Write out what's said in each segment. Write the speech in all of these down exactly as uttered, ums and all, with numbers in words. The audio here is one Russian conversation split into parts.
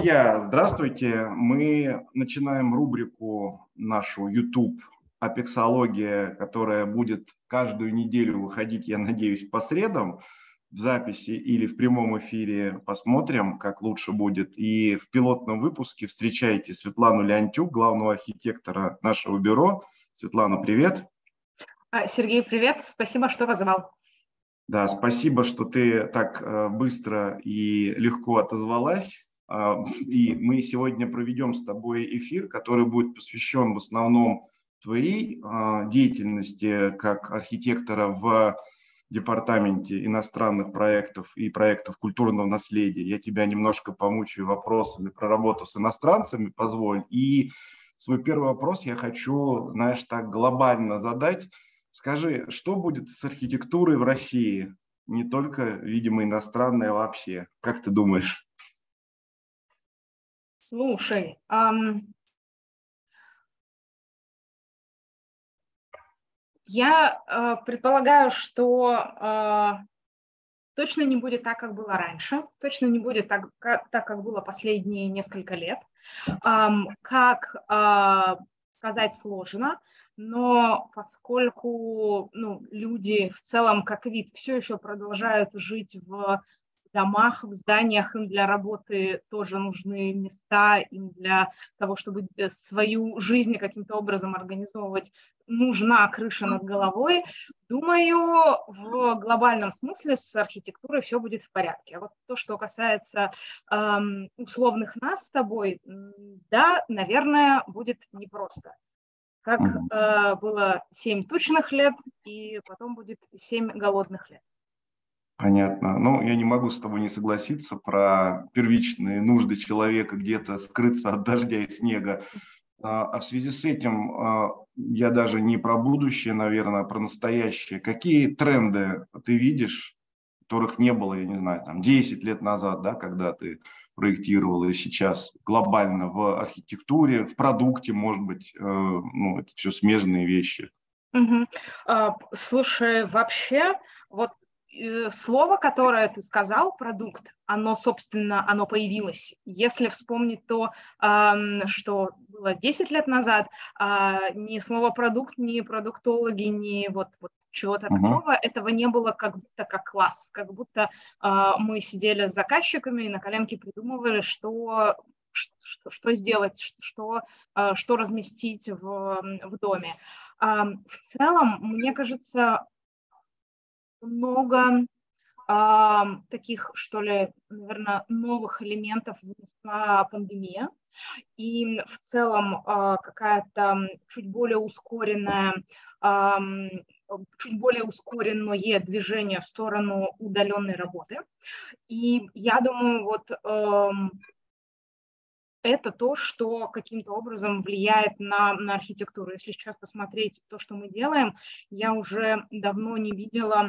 Друзья, здравствуйте! Мы начинаем рубрику нашу YouTube «Апексология», которая будет каждую неделю выходить, я надеюсь, по средам в записи или в прямом эфире. Посмотрим, как лучше будет. И в пилотном выпуске встречайте Светлану Леонтюк, главного архитектора нашего бюро. Светлана, привет! Сергей, привет! Спасибо, что позвал. Да, спасибо, что ты так быстро и легко отозвалась. И мы сегодня проведем с тобой эфир, который будет посвящен в основном твоей деятельности как архитектора в департаменте иностранных проектов и проектов культурного наследия. Я тебя немножко помучаю вопросами про работу с иностранцами, позволь. И свой первый вопрос я хочу, знаешь, так глобально задать. Скажи, что будет с архитектурой в России? Не только, видимо, иностранная, а вообще. Как ты думаешь? Слушай, эм, я э, предполагаю, что э, точно не будет так, как было раньше, точно не будет так, как, так, как было последние несколько лет. Эм, как э, сказать сложно, но поскольку ну, люди в целом как вид все еще продолжают жить в домах, в зданиях, им для работы тоже нужны места, им для того, чтобы свою жизнь каким-то образом организовывать, нужна крыша над головой. Думаю, в глобальном смысле с архитектурой все будет в порядке. А вот то, что касается эм, условных нас с тобой, да, наверное, будет непросто. Как э, было семь тучных лет, и потом будет семь голодных лет. Понятно. Ну, я не могу с тобой не согласиться про первичные нужды человека где-то скрыться от дождя и снега. А в связи с этим я даже не про будущее, наверное, а про настоящее. Какие тренды ты видишь, которых не было, я не знаю, там десять лет назад, да, когда ты проектировал, и сейчас глобально в архитектуре, в продукте, может быть, ну, это все смежные вещи. Угу. А, слушай, вообще, вот слово, которое ты сказал, продукт, оно, собственно, оно появилось. Если вспомнить то, что было десять лет назад, ни слово продукт, ни продуктологи, ни вот, вот чего-то uh-huh. такого, этого не было как будто как класс, как будто мы сидели с заказчиками и на коленке придумывали, что, что, что сделать, что, что разместить в, в доме. В целом, мне кажется, много э, таких, что ли, наверное, новых элементов внесла пандемия. И в целом э, какая-то чуть более ускоренная, э, чуть более ускоренное движение в сторону удаленной работы. И я думаю, вот э, это то, что каким-то образом влияет на, на архитектуру. Если сейчас посмотреть то, что мы делаем, я уже давно не видела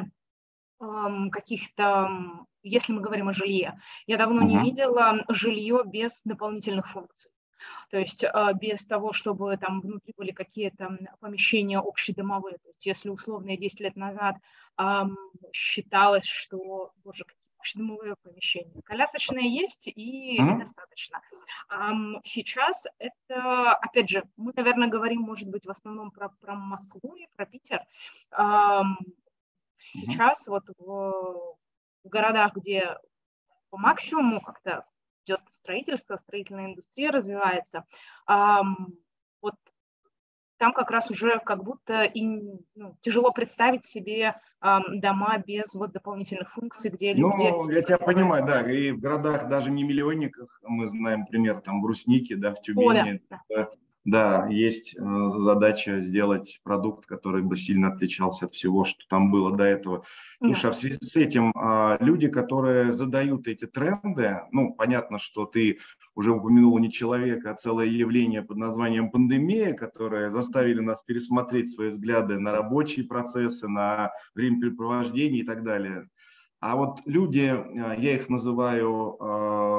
каких-то, если мы говорим о жилье, я давно uh-huh. не видела жилье без дополнительных функций. То есть без того, чтобы там внутри были какие-то помещения общедомовые. То есть если условно десять лет назад эм, считалось, что, боже, какие общедомовые помещения, колясочные есть и uh-huh. достаточно. Эм, сейчас это, опять же, мы, наверное, говорим, может быть, в основном про, про Москву и про Питер. Эм, Сейчас mm-hmm. вот в, в городах, где по максимуму как-то идет строительство, строительная индустрия развивается, эм, вот там как раз уже как будто и, ну, тяжело представить себе эм, дома без вот дополнительных функций, где люди... Ну, я тебя понимаю, да, и в городах даже не миллионниках, мы знаем пример, там, Брусники, да, в Тюмени. О, да. Да, есть э, задача сделать продукт, который бы сильно отличался от всего, что там было до этого. Слушай, да. А в связи с этим э, люди, которые задают эти тренды, ну, понятно, что ты уже упомянул не человека, а целое явление под названием пандемия, которое заставили нас пересмотреть свои взгляды на рабочие процессы, на времяпрепровождение и так далее. А вот люди, я их называю... Э,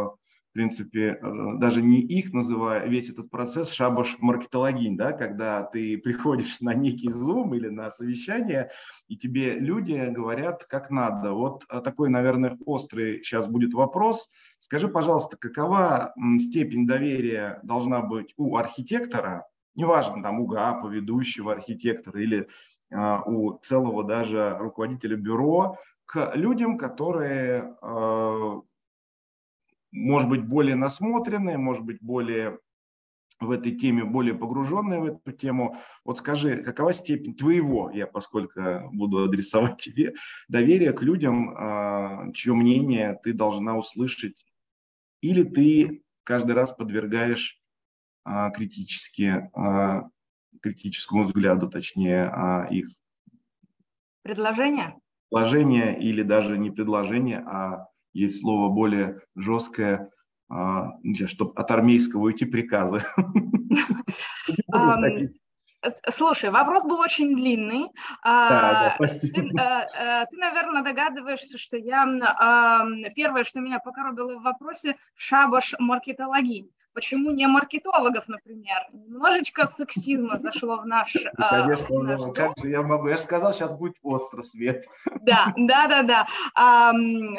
в принципе, даже не их называя, весь этот процесс шабаш-маркетологинь, да, когда ты приходишь на некий Zoom или на совещание, и тебе люди говорят, как надо. Вот такой, наверное, острый сейчас будет вопрос. Скажи, пожалуйста, какова степень доверия должна быть у архитектора, неважно, там, у ГАПа, ведущего архитектора или а, у целого даже руководителя бюро, к людям, которые, а, может быть, более насмотренные, может быть, более в этой теме, более погруженные в эту тему. Вот скажи, какова степень твоего, я поскольку буду адресовать тебе, доверия к людям, а, чье мнение ты должна услышать, или ты каждый раз подвергаешь а, критически, а, критическому взгляду, точнее, а, их Предложение? предложение или даже не предложение, а есть слово более жесткое, а, чтобы от армейского уйти, приказы. Слушай, вопрос был очень длинный. Да, да, ты, прости. ты, наверное, догадываешься, что я первое, что меня покоробило в вопросе, шабаш-маркетологинь. Почему не маркетологов, например? Немножечко сексизма зашло в наш... Конечно, в наш ну, как же я могу? Я же сказал, сейчас будет остро свет. Да, да, да, да.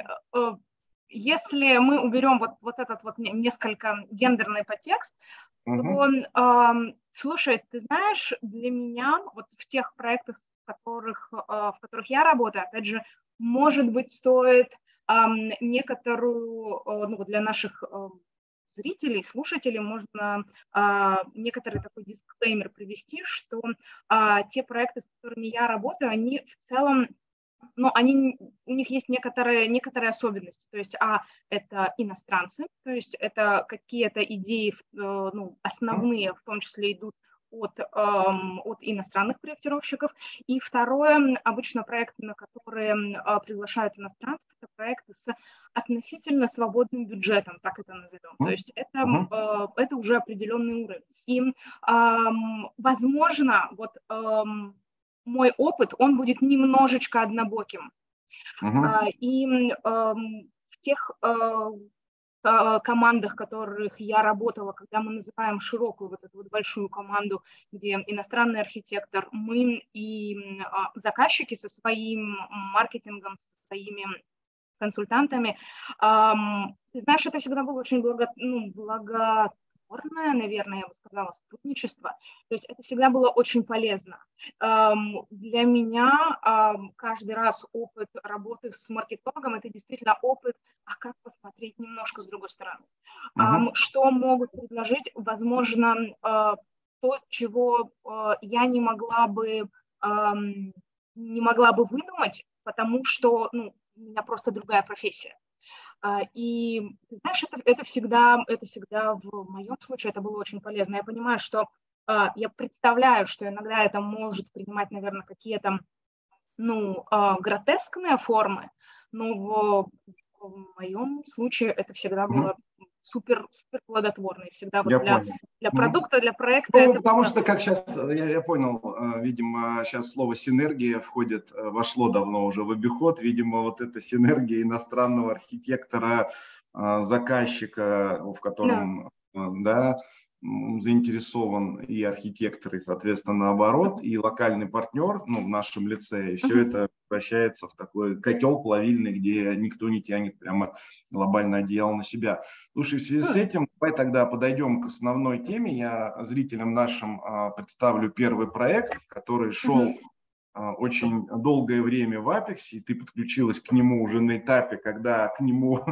Если мы уберем вот, вот этот вот несколько гендерный подтекст, то, э, слушай, ты знаешь, для меня вот в тех проектах, в которых, э, в которых я работаю, опять же, может быть, стоит э, некоторую, э, ну, для наших э, зрителей, слушателей, можно э, некоторый такой дисклеймер привести, что э, те проекты, с которыми я работаю, они в целом, но они, у них есть некоторые, некоторые особенности. То есть, а, это иностранцы, то есть это какие-то идеи, ну, основные, в том числе идут от, эм, от иностранных проектировщиков. И второе, обычно проекты, на которые э, приглашают иностранцев, это проекты с относительно свободным бюджетом, так это назовем. То есть это, э, это уже определенный уровень. И, эм, возможно, вот... Эм, мой опыт, он будет немножечко однобоким. Uh-huh. И э, в тех э, командах, в которых я работала, когда мы называем широкую вот эту вот большую команду, где иностранный архитектор, мы и э, заказчики со своим маркетингом, со своими консультантами, э, ты знаешь, это всегда было очень благо, ну, благо наверное, я бы сказала, сотрудничество. То есть это всегда было очень полезно. Эм, для меня эм, каждый раз опыт работы с маркетологом – это действительно опыт, а как посмотреть немножко с другой стороны. Uh-huh. Эм, что могут предложить, возможно, э, то, чего э, я не могла бы, э, не могла бы выдумать, потому что, ну, у меня просто другая профессия. И, знаешь, это, это, всегда, это всегда в моем случае это было очень полезно. Я понимаю, что я представляю, что иногда это может принимать, наверное, какие-то, ну, гротескные формы, но в, в моем случае это всегда было супер, супер плодотворно. И всегда вот для, для продукта, для проекта. Ну, это потому было... что, как сейчас, я, я понял, видимо, сейчас слово «синергия» входит, вошло давно уже в обиход. Видимо, вот эта синергия иностранного архитектора, заказчика, в котором, да, да заинтересован и архитектор, и, соответственно, наоборот, и локальный партнер, ну, в нашем лице, и все uh-huh. это превращается в такой котел плавильный, где никто не тянет прямо глобально одеяло на себя. Слушай, в связи uh-huh. с этим, давай тогда подойдем к основной теме. Я зрителям нашим а, представлю первый проект, который шел uh-huh. а, очень долгое время в Апексе, и ты подключилась к нему уже на этапе, когда к нему...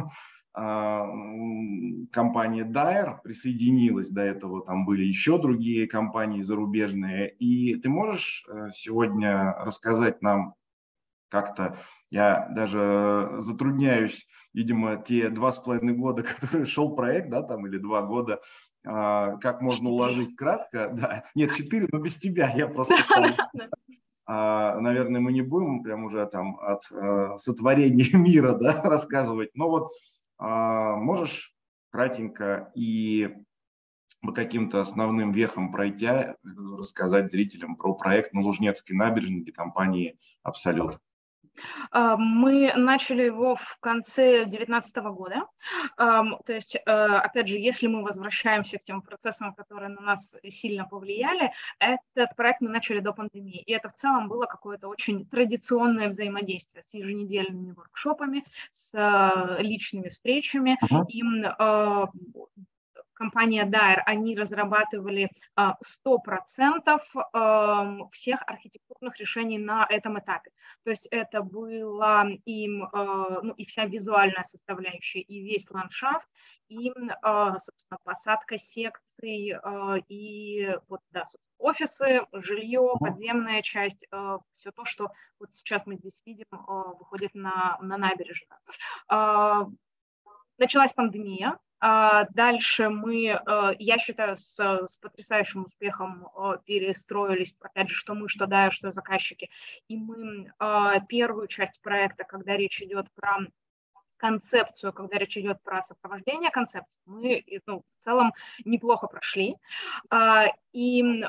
компания Dyer присоединилась, до этого там были еще другие компании зарубежные. И ты можешь сегодня рассказать нам как-то, я даже затрудняюсь, видимо, те два с половиной года, которые шел проект, да, там, или два года, как можно уложить кратко, да, нет, четыре, но без тебя, я просто... Наверное, мы не будем прям уже там от сотворения мира, да, рассказывать, но вот можешь кратенько и по каким-то основным вехам пройдя рассказать зрителям про проект на Лужнецкой набережной для компании «Абсолют». Мы начали его в конце две тысячи девятнадцатого года. То есть, опять же, если мы возвращаемся к тем процессам, которые на нас сильно повлияли, этот проект мы начали до пандемии. И это в целом было какое-то очень традиционное взаимодействие с еженедельными воркшопами, с личными встречами. Uh-huh. И компания Dyer, они разрабатывали сто процентов всех архитектурных решений на этом этапе. То есть это была им, ну, и вся визуальная составляющая, и весь ландшафт, и, собственно, посадка секций, и вот, да, офисы, жилье, подземная часть, все то, что вот сейчас мы здесь видим, выходит на, на набережную. Началась пандемия. Дальше мы, я считаю, с, с потрясающим успехом перестроились, опять же, что мы, что Dyer, что заказчики. И мы первую часть проекта, когда речь идет про концепцию, когда речь идет про сопровождение концепции, мы, ну, в целом неплохо прошли. И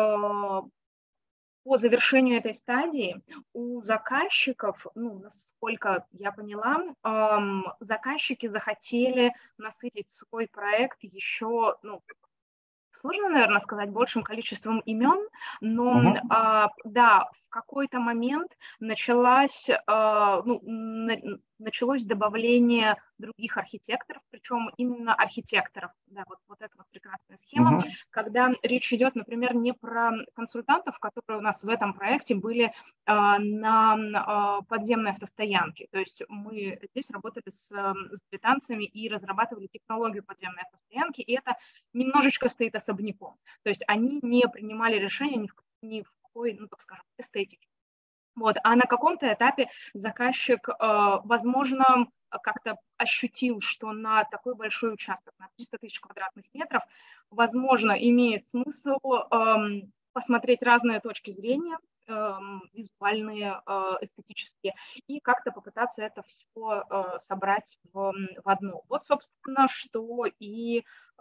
по завершению этой стадии у заказчиков, ну, насколько я поняла, эм, заказчики захотели насытить свой проект еще, ну, сложно, наверное, сказать, большим количеством имен, но, uh-huh. э, да, в какой-то момент началась, э, ну, на, началось добавление других архитекторов, причем именно архитекторов, да, вот, вот эта вот прекрасная схема, uh-huh. когда речь идет, например, не про консультантов, которые у нас в этом проекте были э, на э, подземной автостоянке, то есть мы здесь работали с, с британцами и разрабатывали технологию подземной автостоянки, и это немножечко стоит особняком, то есть они не принимали решения ни в, ни в какой, ну, так скажем, эстетике. Вот. А на каком-то этапе заказчик, возможно, как-то ощутил, что на такой большой участок, на триста тысяч квадратных метров, возможно, имеет смысл посмотреть разные точки зрения, визуальные, эстетические, и как-то попытаться это все собрать в, в одно. Вот, собственно, что и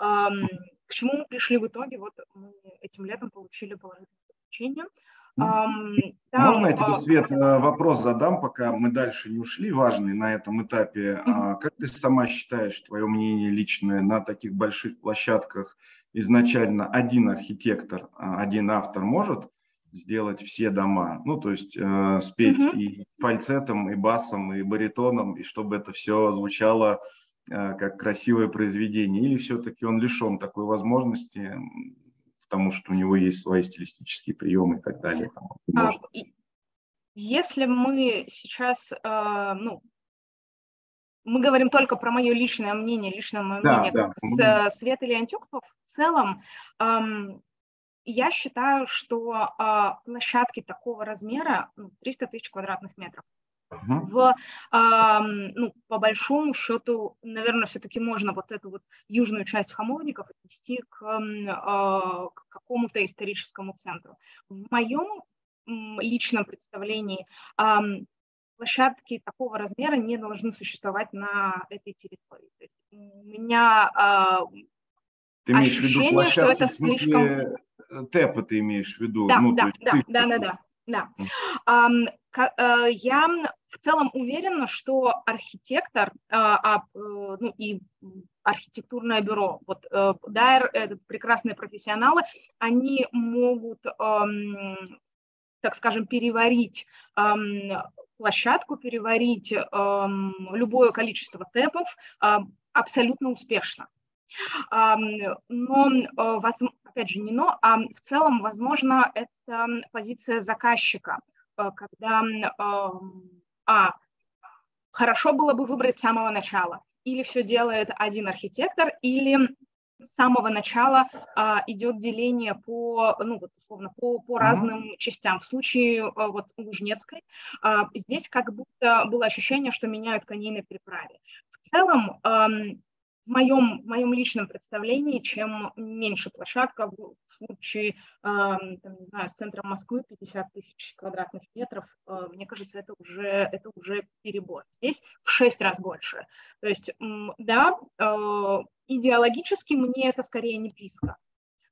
к чему мы пришли в итоге. Вот мы этим летом получили положительное заключение. Um, Можно я тебе, Свет, вопрос задам, пока мы дальше не ушли, важный на этом этапе. Uh-huh. Как ты сама считаешь, твое мнение личное, на таких больших площадках изначально один архитектор, один автор может сделать все дома? Ну, то есть э, спеть uh-huh. и фальцетом, и басом, и баритоном, и чтобы это все звучало э, как красивое произведение? Или все-таки он лишен такой возможности, потому что у него есть свои стилистические приемы и так далее. А, если мы сейчас, э, ну, мы говорим только про мое личное мнение, личное мое да, мнение, да. как с, Светы Леонтюк, в целом, э, я считаю, что э, площадки такого размера, ну, триста тысяч квадратных метров, Uh-huh. В, э, ну, по большому счету, наверное, все-таки можно вот эту вот южную часть Хамовников отнести к, э, к какому-то историческому центру. В моем э, личном представлении э, площадки такого размера не должны существовать на этой территории. То есть у меня э, ты имеешь ощущение, в виду площадки, что это в смысле слишком... ТЭПа ты имеешь в виду? Да, ну, да, то есть да, цифры, да, да, да, да. Um, Я в целом уверена, что архитектор а, ну, и архитектурное бюро, вот Dyer, это прекрасные профессионалы, они могут, так скажем, переварить площадку, переварить любое количество тэпов абсолютно успешно. Но, опять же, не но, а в целом, возможно, это позиция заказчика, когда а, хорошо было бы выбрать с самого начала, или все делает один архитектор, или с самого начала а, идет деление по, ну, вот, условно, по, по разным uh-huh. частям. В случае а, вот, Лужнецкой а, здесь как будто было ощущение, что меняют коней на переправе. В целом, а, В моем, в моем личном представлении, чем меньше площадка, в случае, э, там, не знаю, с центром Москвы пятьдесят тысяч квадратных метров, э, мне кажется, это уже, это уже перебор. Здесь в шесть раз больше. То есть, да, э, идеологически мне это скорее не близко.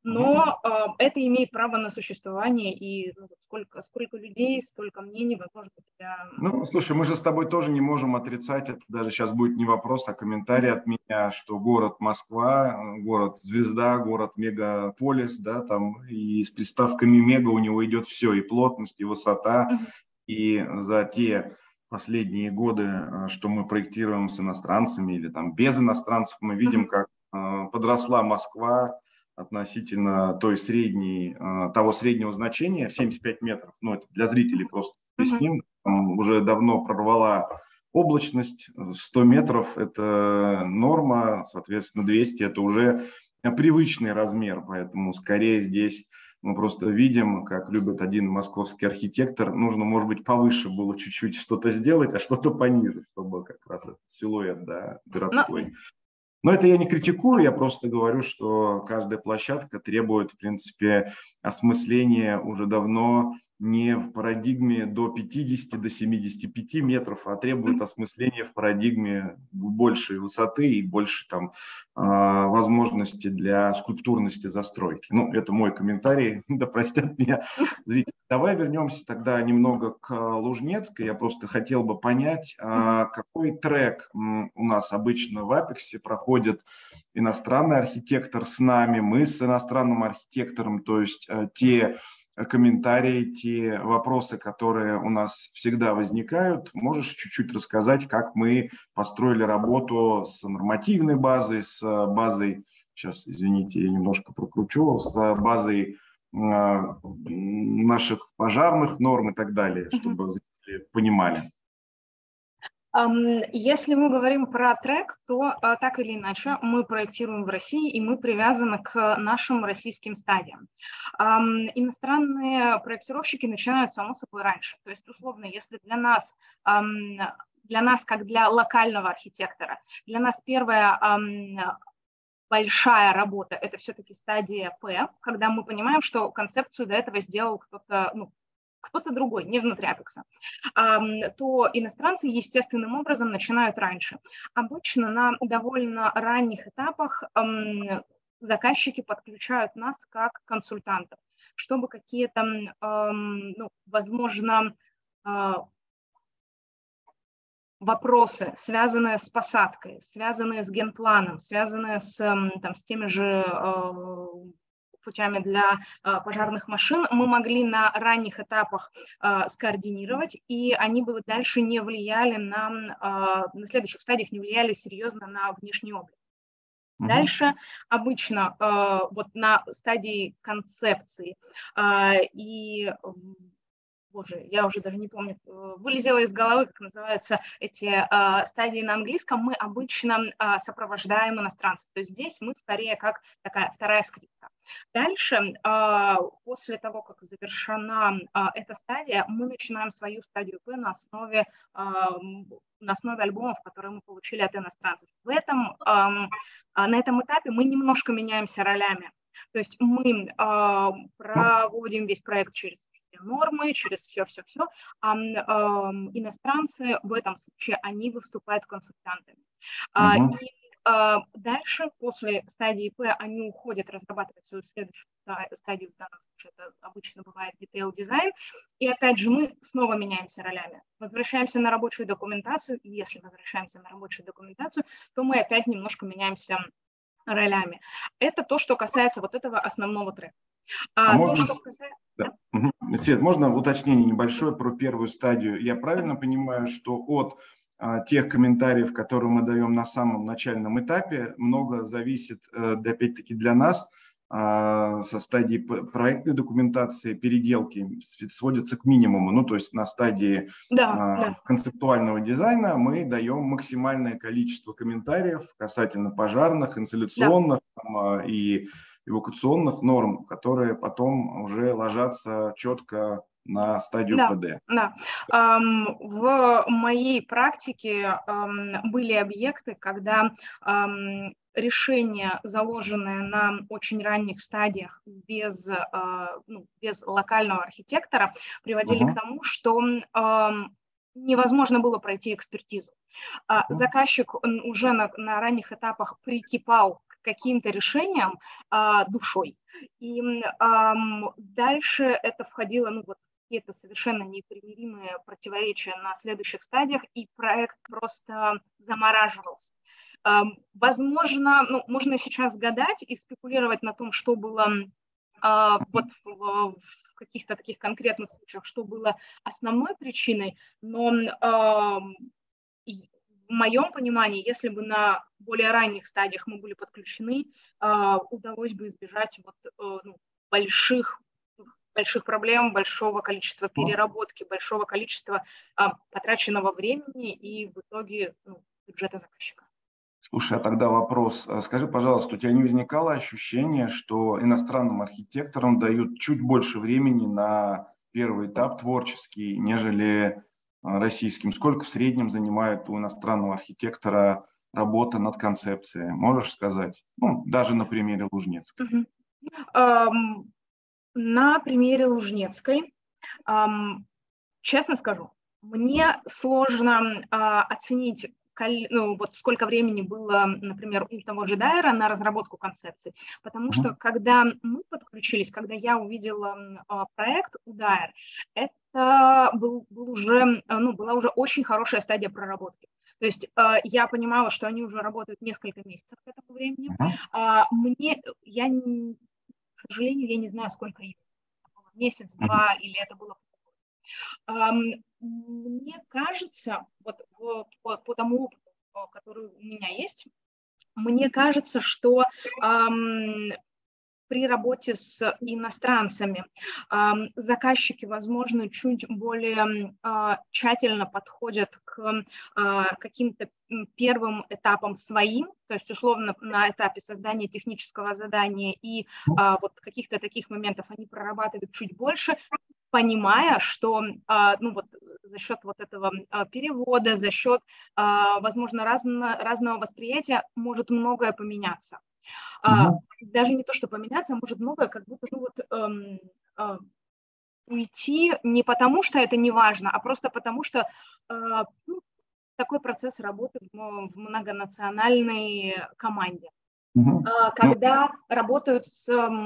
но э, это имеет право на существование, и ну, сколько, сколько людей, столько мнений, возможно, для... Ну, слушай, мы же с тобой тоже не можем отрицать, это даже сейчас будет не вопрос, а комментарий от меня, что город Москва, город звезда, город мегаполис, да, там и с приставками мега у него идет все, и плотность, и высота, и за те последние годы, что мы проектируем с иностранцами или там без иностранцев, мы видим, как подросла Москва относительно той средней, того среднего значения в семьдесят пять метров, ну это для зрителей просто объясним, уже давно прорвала облачность, сто метров – это норма, соответственно, двести – это уже привычный размер, поэтому скорее здесь мы просто видим, как любит один московский архитектор, нужно, может быть, повыше было чуть-чуть что-то сделать, а что-то пониже, чтобы как раз этот силуэт, да, городской. Но это я не критикую, я просто говорю, что каждая площадка требует, в принципе, осмысления уже давно не в парадигме до пятидесяти, до семидесяти пяти метров, а требует осмысления в парадигме большей высоты и больше там возможности для скульптурности застройки. Ну, это мой комментарий, да простят меня зрители. Давай вернемся тогда немного к Лужнецкой. Я просто хотел бы понять, какой трек у нас обычно в Апексе проходит иностранный архитектор с нами, мы с иностранным архитектором, то есть те комментарии, те вопросы, которые у нас всегда возникают. Можешь чуть-чуть рассказать, как мы построили работу с нормативной базой, с базой, сейчас, извините, я немножко прокручу, с базой наших пожарных норм и так далее, чтобы зрители понимали. Если мы говорим про трек, то так или иначе мы проектируем в России, и мы привязаны к нашим российским стадиям. Иностранные проектировщики начинают, само собой, раньше. То есть, условно, если для нас, для нас как для локального архитектора, для нас первая большая работа – это все-таки стадия П, когда мы понимаем, что концепцию до этого сделал кто-то, ну, кто-то другой, не внутри Апекса, то иностранцы естественным образом начинают раньше. Обычно на довольно ранних этапах заказчики подключают нас как консультантов, чтобы какие-то, ну, возможно, вопросы, связанные с посадкой, связанные с генпланом, связанные с, там, с теми же путями для э, пожарных машин, мы могли на ранних этапах э, скоординировать, и они бы дальше не влияли на, э, на следующих стадиях, не влияли серьезно на внешний облик. Mm-hmm. Дальше обычно э, вот на стадии концепции э, и боже, я уже даже не помню, вылезела из головы, как называются эти э, стадии на английском, мы обычно э, сопровождаем иностранцев. То есть здесь мы скорее как такая вторая скрипка. Дальше, э, после того, как завершена э, эта стадия, мы начинаем свою стадию П на основе, э, на основе альбомов, которые мы получили от иностранцев. В этом, э, на этом этапе мы немножко меняемся ролями. То есть мы э, проводим весь проект через нормы, через все-все-все, а э, иностранцы в этом случае, они выступают консультантами. Uh-huh. И э, дальше, после стадии П, они уходят разрабатывать свою следующую стадию, в данном случае это обычно бывает detail дизайн, и опять же мы снова меняемся ролями. Возвращаемся на рабочую документацию, и если возвращаемся на рабочую документацию, то мы опять немножко меняемся ролями. Это то, что касается вот этого основного трека. А, а можно, то, что касается... да. Угу. Свет, можно уточнение небольшое про первую стадию? Я правильно понимаю, что от а, тех комментариев, которые мы даем на самом начальном этапе, много зависит, а, опять-таки, для нас а, со стадии проектной документации, переделки сводятся к минимуму. Ну, то есть на стадии да, а, да. концептуального дизайна мы даем максимальное количество комментариев касательно пожарных, инсталляционных, да. там, и эвакуационных норм, которые потом уже ложатся четко на стадию да, ПД. Да. Um, в моей практике um, были объекты, когда um, решения, заложенные на очень ранних стадиях без, uh, ну, без локального архитектора, приводили uh-huh. к тому, что um, невозможно было пройти экспертизу. Uh, uh-huh. Заказчик уже на, на ранних этапах прикипал к каким-то решениям а, душой. И а, дальше это входило, ну, вот, какие-то совершенно непримиримые противоречия на следующих стадиях, и проект просто замораживался. А, возможно, ну, можно сейчас гадать и спекулировать на том, что было а, вот в, в каких-то таких конкретных случаях, что было основной причиной, но а, в моем понимании, если бы на более ранних стадиях мы были подключены, а, удалось бы избежать вот, а, ну, больших, больших проблем, большого количества переработки, большого количества а, потраченного времени и в итоге ну, бюджета заказчика. Слушай, а тогда вопрос. Скажи, пожалуйста, у тебя не возникало ощущение, что иностранным архитекторам дают чуть больше времени на первый этап творческий, нежели российским? Сколько в среднем занимает у иностранного архитектора работа над концепцией? Можешь сказать? Ну, даже на примере Лужнецкой. Uh-huh. Um, на примере Лужнецкой, um, честно скажу, мне сложно uh, оценить, ну, вот сколько времени было, например, у того же Дайера на разработку концепции, потому mm-hmm. что когда мы подключились, когда я увидела uh, проект у Дайер, это был, был уже, ну, была уже очень хорошая стадия проработки. То есть uh, я понимала, что они уже работают несколько месяцев к этому времени. Mm-hmm. Uh, мне, я, к сожалению, я не знаю, сколько им, месяц, два, mm-hmm. или это было. Um, мне кажется, вот по, по тому опыту, который у меня есть, мне кажется, что um, при работе с иностранцами um, заказчики, возможно, чуть более uh, тщательно подходят к uh, каким-то первым этапам своим, то есть условно на этапе создания технического задания и uh, вот каких-то таких моментов они прорабатывают чуть больше, понимая, что ну, вот, за счет вот этого перевода, за счет, возможно, разно, разного восприятия может многое поменяться. Mm-hmm. Даже не то, что поменяться, а может многое как будто ну, вот, эм, э, уйти не потому, что это не важно, а просто потому, что э, ну, такой процесс работы в, в многонациональной команде. Uh-huh. Когда ну, работают с,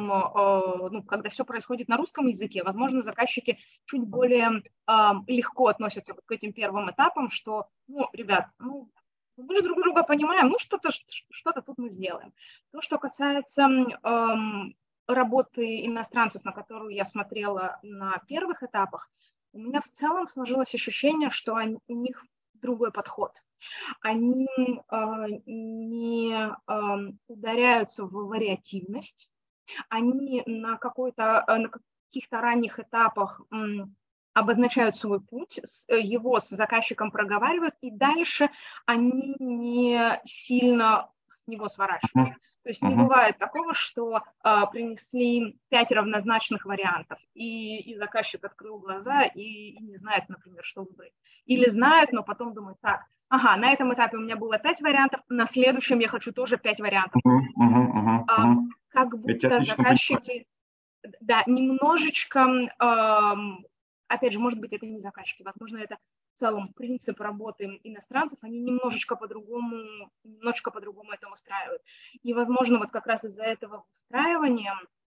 ну, когда все происходит на русском языке, возможно, заказчики чуть более легко относятся к этим первым этапам, что, ну, ребят, ну, мы же друг друга понимаем, ну, что-то, что-то тут мы сделаем. То, что касается эм, работы иностранцев, на которую я смотрела на первых этапах, у меня в целом сложилось ощущение, что они, у них другой подход. Они э, не э, ударяются в вариативность, они на, какой-то, на каких-то ранних этапах э, обозначают свой путь, его с заказчиком проговаривают, и дальше они не сильно с него сворачивают. То есть не бывает такого, что а, принесли пять равнозначных вариантов, и, и заказчик открыл глаза и, и не знает, например, что выбрать. Или знает, но потом думает, так, ага, на этом этапе у меня было пять вариантов, на следующем я хочу тоже пять вариантов. Uh-huh, uh-huh, uh-huh. А, как будто заказчики, да, немножечко, эм, опять же, может быть, это не заказчики, возможно, это в целом принцип работы иностранцев, они немножечко по-другому, немножечко по-другому это устраивают. И, возможно, вот как раз из-за этого устраивания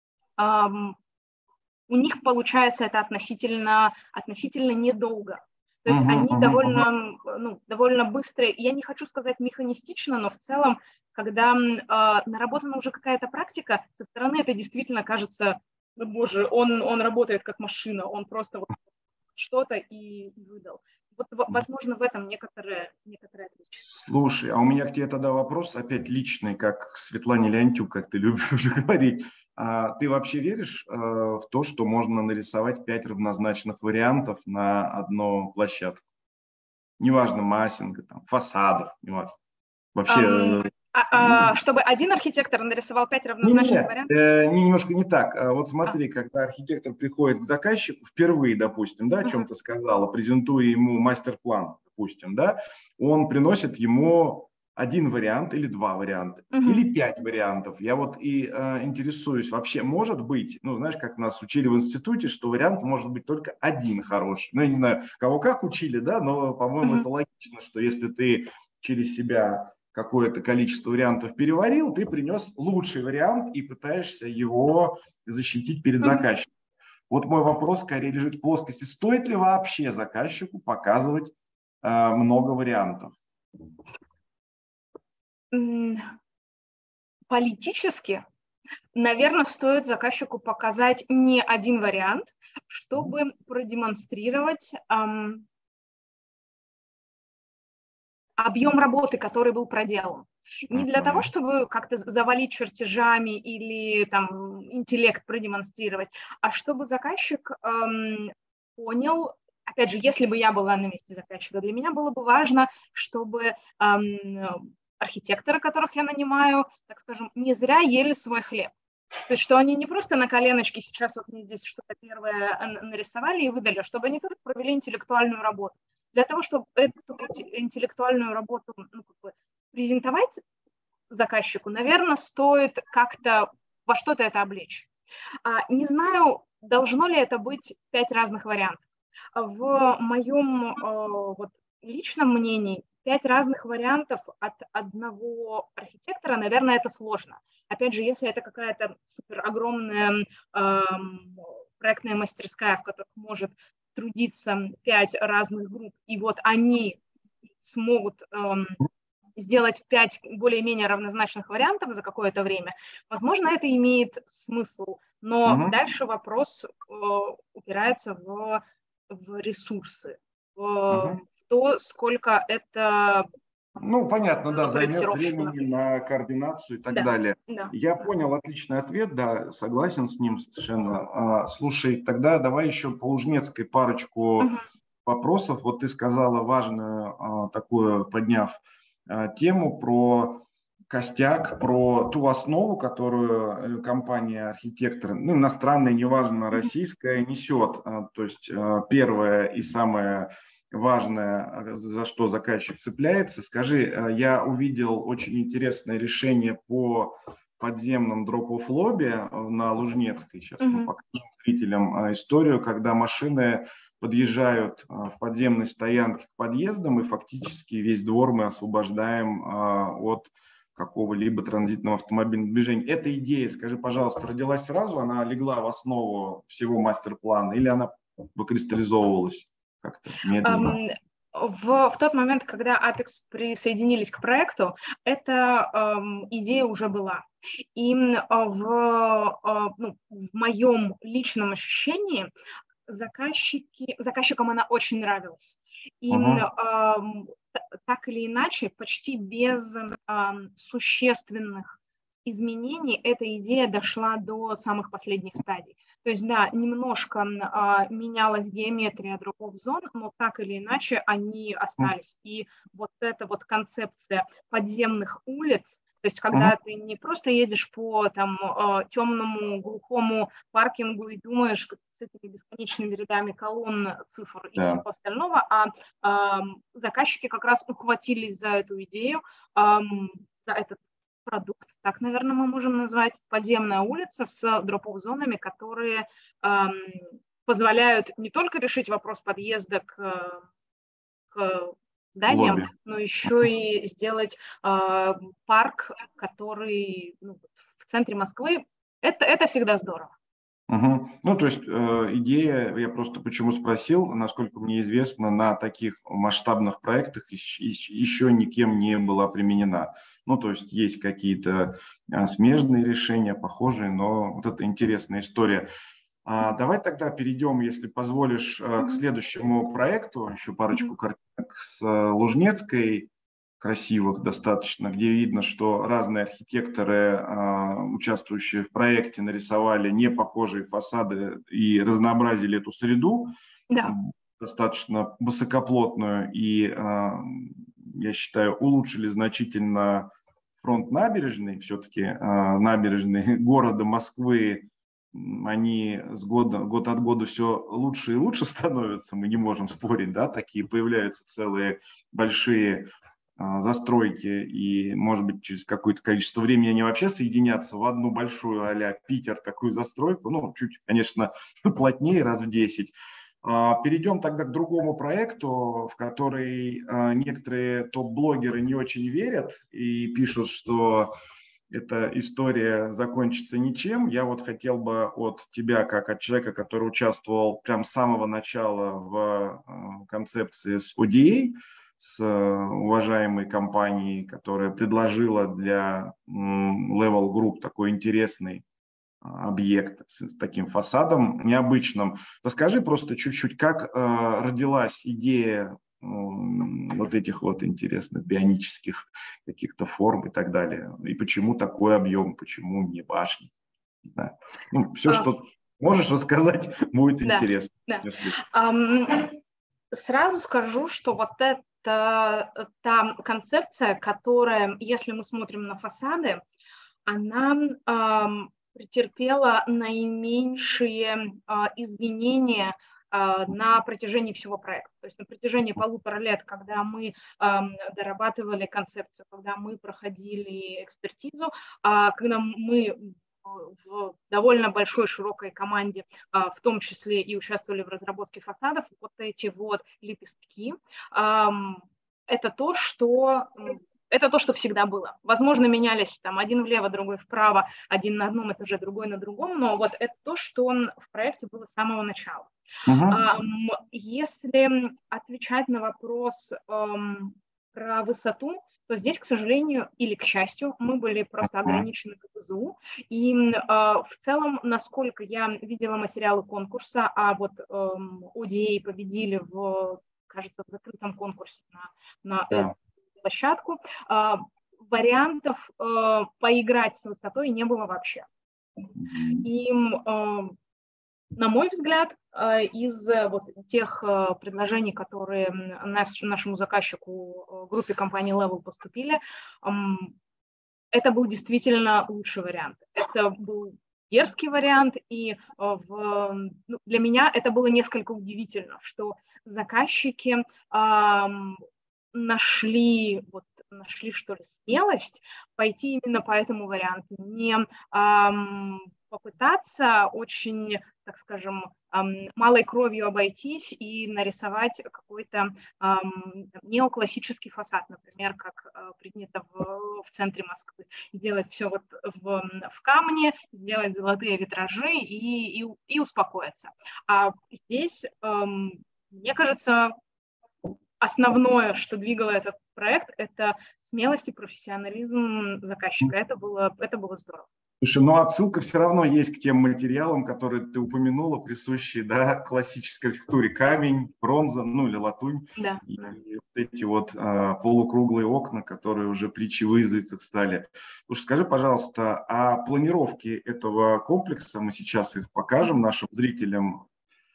эм, у них получается это относительно, относительно недолго. То есть uh-huh, они uh-huh, довольно, uh-huh. ну, довольно быстро, я не хочу сказать механистично, но в целом, когда э, наработана уже какая-то практика, со стороны это действительно кажется, ну, боже, он, он работает как машина, он просто вот что-то и, и выдал. Вот, возможно, в этом некоторые, некоторые отличия. Слушай, а у меня к тебе тогда вопрос, опять личный, как к Светлане Леонтьюк, как ты любишь уже говорить. А ты вообще веришь э, в то, что можно нарисовать пять равнозначных вариантов на одну площадку? Неважно, массинга, там, фасадов, неважно. Вообще... Um... А, а, чтобы один архитектор нарисовал пять равнозначных не, не, вариантов? Э, не, немножко не так. Вот смотри, а. когда архитектор приходит к заказчику, впервые, допустим, да, о чем uh-huh. ты сказала, презентуя ему мастер-план, допустим, да, он приносит ему один вариант или два варианта, uh-huh. или пять вариантов. Я вот и э, интересуюсь, вообще может быть, ну, знаешь, как нас учили в институте, что вариант может быть только один хороший. Ну, я не знаю, кого как учили, да, но, по-моему, uh-huh. это логично, что если ты через себя какое-то количество вариантов переварил, ты принес лучший вариант и пытаешься его защитить перед заказчиком. Вот мой вопрос скорее лежит в плоскости, стоит ли вообще заказчику показывать э, много вариантов? Политически, наверное, стоит заказчику показать не один вариант, чтобы продемонстрировать эм, объем работы, который был проделан. Не для того, чтобы как-то завалить чертежами или там интеллект продемонстрировать, а чтобы заказчик эм, понял, опять же, если бы я была на месте заказчика, для меня было бы важно, чтобы эм, архитекторы, которых я нанимаю, так скажем, не зря ели свой хлеб. То есть, что они не просто на коленочке сейчас вот мне здесь что-то первое нарисовали и выдали, чтобы они тоже провели интеллектуальную работу. Для того, чтобы эту интеллектуальную работу ну, как бы презентовать заказчику, наверное, стоит как-то во что-то это облечь. Не знаю, должно ли это быть пять разных вариантов. В моем вот, личном мнении пять разных вариантов от одного архитектора, наверное, это сложно. Опять же, если это какая-то супер огромная э, проектная мастерская, в которой может трудиться пять разных групп, и вот они смогут э, сделать пять более-менее равнозначных вариантов за какое-то время, возможно, это имеет смысл. Но угу. дальше вопрос э, упирается в, в ресурсы, в, угу. в то, сколько это... Ну, понятно, да, займет времени на координацию и так да, далее. Да. Я понял, отличный ответ, да, согласен с ним совершенно. Слушай, тогда давай еще по Лужнецкой парочку угу. вопросов. Вот ты сказала важную такую, подняв тему про костяк, про ту основу, которую компания архитектор, ну, иностранная, неважно, российская, несет. То есть первое и самое важное, за что заказчик цепляется. Скажи, я увидел очень интересное решение по подземном drop-off лобби на Лужнецкой. Сейчас mm-hmm. мы покажем зрителям историю, когда машины подъезжают в подземной стоянке к подъездам, и фактически весь двор мы освобождаем от какого-либо транзитного автомобильного движения. Эта идея, скажи, пожалуйста, родилась сразу, она легла в основу всего мастер-плана или она выкристаллизовывалась как-то медленно? Um... В, в тот момент, когда Apex присоединились к проекту, эта эм, идея уже была. И в, э, ну, в моем личном ощущении заказчики, заказчикам она очень нравилась. И uh-huh. э, так или иначе, почти без э, существенных изменений эта идея дошла до самых последних стадий. То есть, да, немножко а, менялась геометрия drop-off зон, но так или иначе они остались. И вот эта вот концепция подземных улиц, то есть, когда uh-huh. ты не просто едешь по там темному глухому паркингу и думаешь с этими бесконечными рядами колонн, цифр и yeah. всего остального, а, а заказчики как раз ухватились за эту идею, а, за этот продукт, так, наверное, мы можем назвать, подземная улица с drop-off зонами, которые эм, позволяют не только решить вопрос подъезда к, к зданиям, Лобби. но еще и сделать э, парк, который ну, в центре Москвы. Это, это всегда здорово. Угу. Ну, то есть э, идея, я просто почему спросил, насколько мне известно, на таких масштабных проектах еще, еще никем не была применена. Ну, то есть есть какие-то а, смежные решения, похожие, но вот это интересная история. А, давай тогда перейдем, если позволишь, к следующему проекту, еще парочку картинок с Лужнецкой, красивых достаточно, где видно, что разные архитекторы, участвующие в проекте, нарисовали непохожие фасады и разнообразили эту среду, да. достаточно высокоплотную, и, я считаю, улучшили значительно фронт набережной, все-таки набережные города Москвы, они с года, год от года все лучше и лучше становятся, мы не можем спорить, да, такие появляются целые большие застройки, и, может быть, через какое-то количество времени они вообще соединятся в одну большую а-ля Питер, такую застройку, ну, чуть, конечно, плотнее, раз в десять. Перейдем тогда к другому проекту, в который некоторые топ-блогеры не очень верят и пишут, что эта история закончится ничем. Я вот хотел бы от тебя, как от человека, который участвовал прям с самого начала в концепции с о ди эй, с уважаемой компанией, которая предложила для Level Group такой интересный объект с таким фасадом необычным. Расскажи просто чуть-чуть, как э, родилась идея э, вот этих вот интересных бионических каких-то форм и так далее. И почему такой объем, почему не башни. Не знаю. Ну, все, что можешь рассказать, будет да, интересно. Да. Um, сразу скажу, что вот это та концепция, которая, если мы смотрим на фасады, она um, претерпела наименьшие uh, изменения uh, на протяжении всего проекта. То есть на протяжении полутора лет, когда мы um, дорабатывали концепцию, когда мы проходили экспертизу, uh, когда мы в довольно большой, широкой команде, uh, в том числе и участвовали в разработке фасадов, вот эти вот лепестки, um, это то, что... Это то, что всегда было. Возможно, менялись там один влево, другой вправо, один на одном этаже, другой на другом, но вот это то, что в проекте было с самого начала. Uh-huh. Если отвечать на вопрос um, про высоту, то здесь, к сожалению, или к счастью, мы были просто ограничены ка пэ зэ у. И uh, в целом, насколько я видела материалы конкурса, а вот um, о ди эй победили в, кажется, в закрытом конкурсе на, на yeah. эту площадку, uh, вариантов uh, поиграть с высотой не было вообще. И, uh, на мой взгляд, uh, из uh, вот тех uh, предложений, которые наш, нашему заказчику, uh, группе компании Level поступили, um, это был действительно лучший вариант. Это был дерзкий вариант, и uh, в, ну, для меня это было несколько удивительно, что заказчики uh, нашли, вот, нашли, что ли, смелость пойти именно по этому варианту, не эм, попытаться очень, так скажем, эм, малой кровью обойтись и нарисовать какой-то эм, неоклассический фасад, например, как э, принято в, в центре Москвы. Сделать все вот в, в камне, сделать золотые витражи и, и, и успокоиться. А здесь, эм, мне кажется, основное, что двигало этот проект, это смелость и профессионализм заказчика. Это было, это было здорово. Слушай, ну отсылка все равно есть к тем материалам, которые ты упомянула, присущие, да, классической архитектуре: камень, бронза, ну или латунь. Да, и, да. и вот эти вот а, полукруглые окна, которые уже притчей во языцах стали. Слушай, скажи, пожалуйста, о планировке этого комплекса, мы сейчас их покажем нашим зрителям,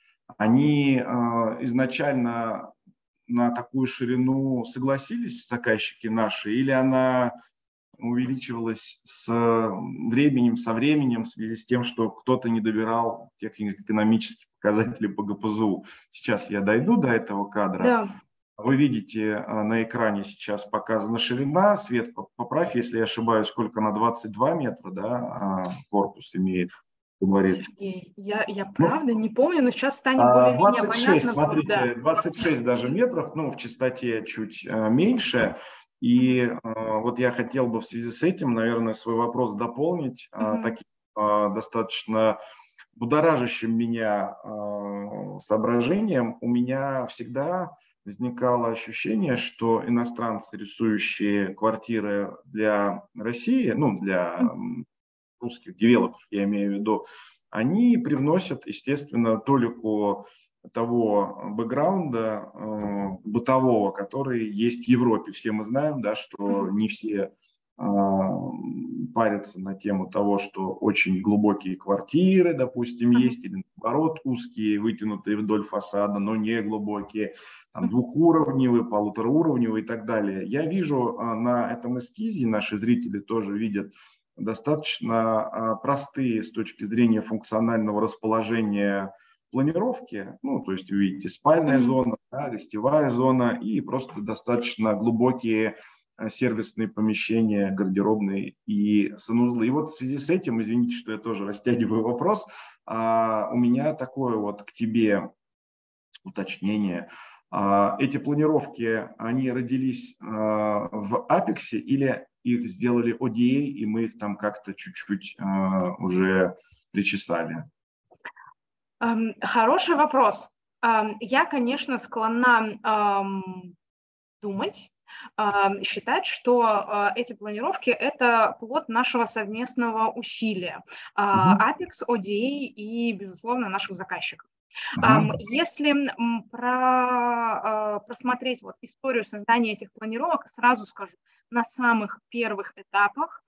они а, изначально на такую ширину согласились заказчики наши, или она увеличивалась с временем, со временем в связи с тем, что кто-то не добирал тех экономических показателей по гэ пэ зэ у? Сейчас я дойду до этого кадра. Да. Вы видите, на экране сейчас показана ширина. Свет, поправь, если я ошибаюсь, сколько на двадцать два метра, да, корпус имеет. Говорит. Сергей, я, я правда ну, не помню, но сейчас станет а, более-менее двадцать шесть, понятно. смотрите, Да. двадцать шесть даже метров, ну, в частоте чуть а, меньше. И а, вот я хотел бы в связи с этим, наверное, свой вопрос дополнить а, mm-hmm. таким а, достаточно будоражащим меня а, соображением. У меня всегда возникало ощущение, что иностранцы, рисующие квартиры для России, ну, для mm-hmm. русских девелоперов, я имею в виду, они привносят, естественно, толику того бэкграунда э, бытового, который есть в Европе. Все мы знаем, да, что не все э, парятся на тему того, что очень глубокие квартиры, допустим, есть, или наоборот узкие, вытянутые вдоль фасада, но не глубокие, там, двухуровневые, полуторауровневые и так далее. Я вижу э, на этом эскизе, наши зрители тоже видят, достаточно простые с точки зрения функционального расположения планировки. Ну, то есть вы видите спальная mm-hmm. зона, да, гостевая зона и просто достаточно глубокие сервисные помещения, гардеробные и санузлы. И вот в связи с этим, извините, что я тоже растягиваю вопрос, а у меня такое вот к тебе уточнения. Эти планировки, они родились в Apex или их сделали о ди эй, и мы их там как-то чуть-чуть уже причесали? Хороший вопрос. Я, конечно, склонна думать, считать, что эти планировки – это плод нашего совместного усилия. Apex, о ди эй и, безусловно, наших заказчиков. Uh-huh. Если про, просмотреть вот историю создания этих планировок, сразу скажу, на самых первых этапах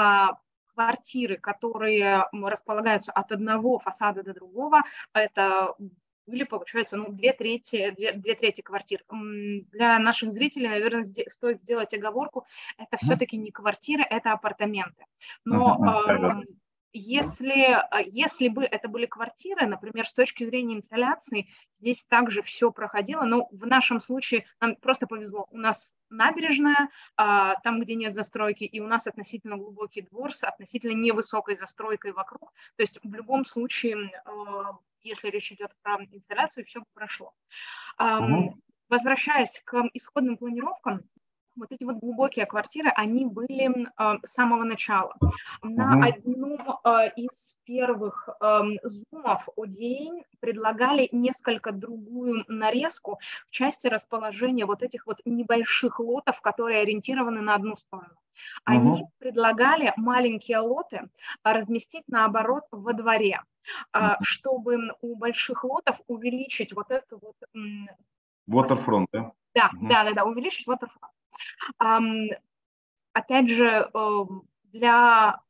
квартиры, которые располагаются от одного фасада до другого, это были, получается, ну, две трети, две, две трети квартир. Для наших зрителей, наверное, стоит сделать оговорку, это uh-huh. все-таки не квартиры, это апартаменты. Но uh-huh. э, Если, если бы это были квартиры, например, с точки зрения инсоляции, здесь также все проходило, но в нашем случае нам просто повезло. У нас набережная, там, где нет застройки, и у нас относительно глубокий двор с относительно невысокой застройкой вокруг. То есть в любом случае, если речь идет про инсоляцию, все прошло. Угу. Возвращаясь к исходным планировкам, вот эти вот глубокие квартиры, они были э, с самого начала. На uh-huh. одном э, из первых э, зумов о ди эй предлагали несколько другую нарезку в части расположения вот этих вот небольших лотов, которые ориентированы на одну сторону. Они uh-huh. предлагали маленькие лоты разместить, наоборот, во дворе, э, uh-huh. чтобы у больших лотов увеличить вот эту вот... Waterfront, да? Да, uh-huh. да, да, да, увеличить waterfront. Um, опять же, uh, для,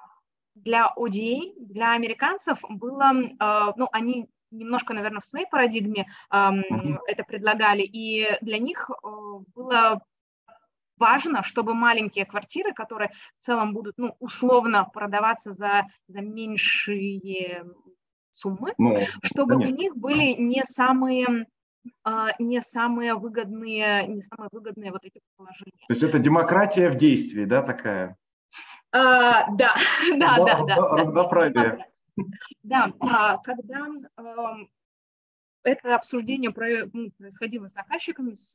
для о ди эй, для американцев было, uh, ну, они немножко, наверное, в своей парадигме um, uh-huh. это предлагали, и для них uh, было важно, чтобы маленькие квартиры, которые в целом будут, ну, условно продаваться за, за меньшие суммы, ну, чтобы конечно. У них были не самые... не самые выгодные, не самые выгодные вот эти положения. То есть это демократия в действии, да, такая? А, да, да, да, да. Равноправие. Да, а, когда а, это обсуждение про, ну, происходило с заказчиками, с,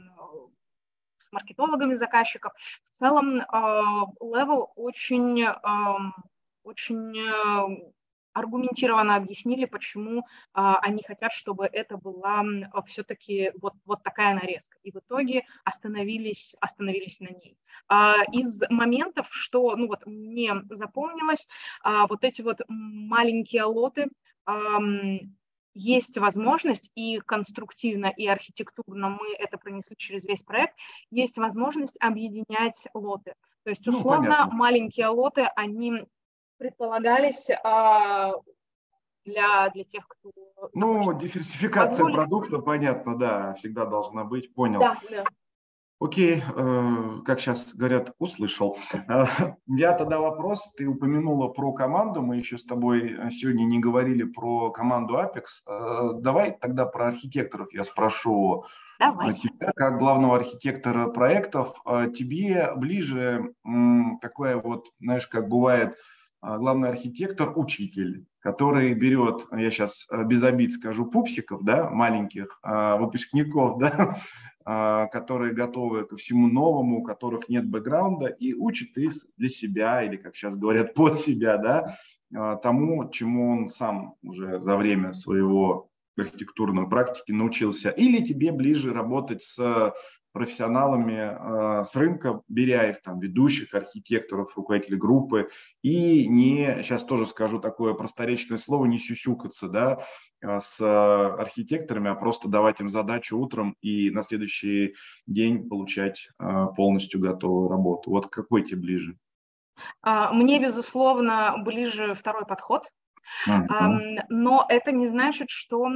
с маркетологами заказчиков, в целом Level очень, а, очень аргументированно объяснили, почему а, они хотят, чтобы это была а, все-таки вот, вот такая нарезка. И в итоге остановились, остановились на ней. А, из моментов, что ну, вот, мне запомнилось, а, вот эти вот маленькие лоты, а, есть возможность, и конструктивно, и архитектурно мы это пронесли через весь проект, есть возможность объединять лоты. То есть, условно, ну, маленькие лоты, они... предполагались а, для, для тех, кто... Ну, диверсификация позволит. Продукта, понятно, да, всегда должна быть, понял. Да, да. Окей, э, как сейчас говорят, услышал. Э, я тогда вопрос, ты упомянула про команду, мы еще с тобой сегодня не говорили про команду Apex. Э, давай тогда про архитекторов я спрошу. Давай. Тебя, как главного архитектора проектов, тебе ближе м, такое вот, знаешь, как бывает, главный архитектор – учитель, который берет, я сейчас без обид скажу, пупсиков, да, маленьких а, выпускников, да, которые готовы ко всему новому, у которых нет бэкграунда, и учит их для себя, или, как сейчас говорят, под себя, да, тому, чему он сам уже за время своего архитектурной практики научился. Или тебе ближе работать с профессионалами э, с рынка, беря их там ведущих архитекторов, руководителей группы, и не, сейчас тоже скажу такое просторечное слово, не сюсюкаться, да, с архитекторами, а просто давать им задачу утром и на следующий день получать э, полностью готовую работу. Вот какой тебе ближе? Мне, безусловно, ближе второй подход, uh-huh. но это не значит, что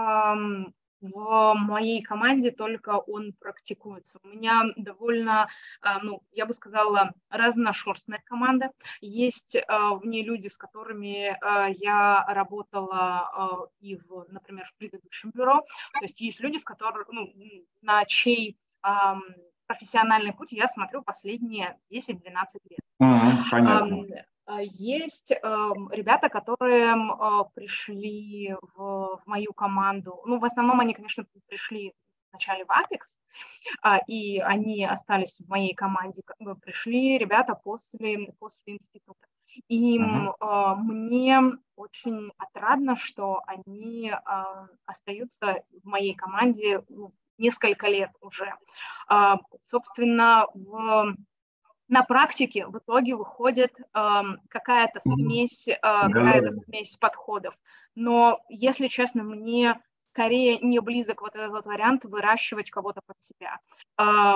в моей команде только он практикуется. У меня довольно, ну, я бы сказала, разношерстная команда. Есть в ней люди, с которыми я работала и, в, например, в предыдущем бюро. То есть есть люди, с которыми, ну, на чей профессиональный путь я смотрю последние десять-двенадцать лет. Mm-hmm, понятно. Есть эм, ребята, которые м, э, пришли в, в мою команду. Ну, в основном они, конечно, пришли вначале в Apex, а, и они остались в моей команде. Как бы пришли ребята после, после института. И м, Мгм. э, мне очень отрадно, что они э, остаются в моей команде ну, несколько лет уже. А, собственно, в на практике в итоге выходит эм, какая-то Мгм. смесь, э, какая-то Да-да-да. смесь подходов. Но, если честно, мне скорее не близок вот этот вот вариант выращивать кого-то под себя. Э,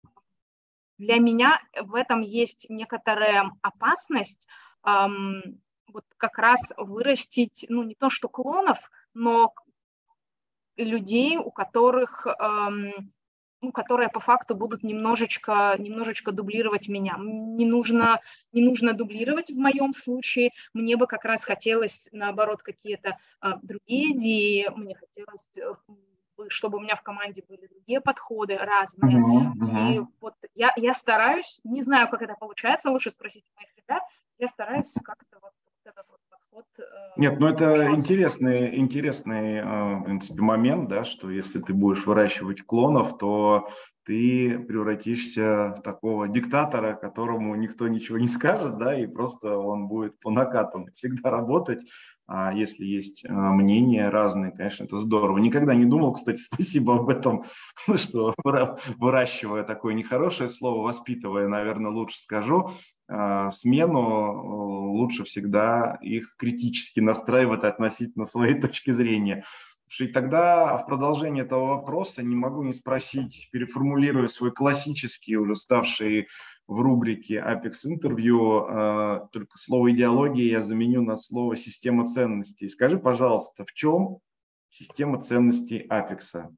для меня в этом есть некоторая опасность, эм, вот как раз вырастить, ну, не то что клонов, но людей, у которых эм, ну, которые по факту будут немножечко, немножечко дублировать меня. Не нужно, не нужно дублировать в моем случае. Мне бы как раз хотелось, наоборот, какие-то а, другие идеи. Мне хотелось, э, чтобы у меня в команде были другие подходы разные. Мгм. И Мгм. вот я, я стараюсь, не знаю, как это получается, лучше спросить моих ребят, я стараюсь как-то вот этот вот подход э, Нет, ну это хорошо освоить. интересный, интересный, э, в принципе, момент, да, что если ты будешь выращивать клонов, то ты превратишься в такого диктатора, которому никто ничего не скажет, да, и просто он будет по накатанной всегда работать. А если есть э, мнения разные, конечно, это здорово. Никогда не думал, кстати, спасибо об этом, что выра- выращивая такое нехорошее слово, воспитывая, наверное, лучше скажу, э, смену, э, лучше всегда их критически настраивать относительно своей точки зрения. И тогда в продолжение этого вопроса не могу не спросить, переформулируя свой классический, уже ставший в рубрике Apex интервью, э, только слово идеология я заменю на слово система ценностей. Скажи, пожалуйста, в чем система ценностей Apex?